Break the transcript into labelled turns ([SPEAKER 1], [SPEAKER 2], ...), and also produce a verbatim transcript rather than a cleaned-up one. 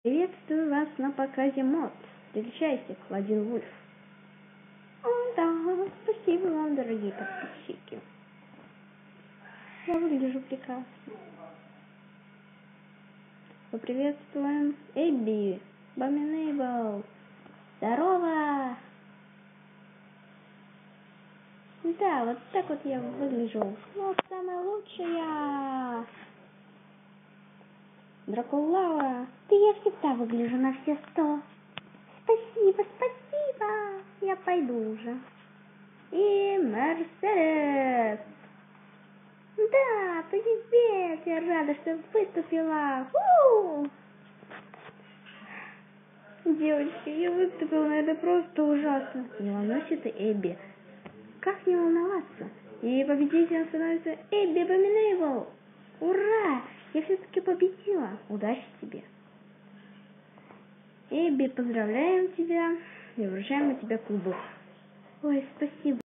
[SPEAKER 1] Приветствую вас на показе мод. Встречайте, Клодин Вульф. О, да, спасибо вам, дорогие подписчики. Я выгляжу прекрасно. Поприветствуем Эбби, Боминейбл. Здорово! Да, вот так вот я выгляжу. Ну, самая лучшая. Дракулава, ты я всегда выгляжу на все сто. Спасибо, спасибо. Я пойду уже. И Мерседес. Да, привет. Я рада, что выступила. У-у-у! Девочки, я выступила, но это просто ужасно. Не волнуйся ты, Эбби. Как не волноваться? И победителем становится Эбби Боминейбл. Ура! Я все-таки победила. Удачи тебе. Эбби, поздравляем тебя и вручаем на тебя клубок. Ой, спасибо.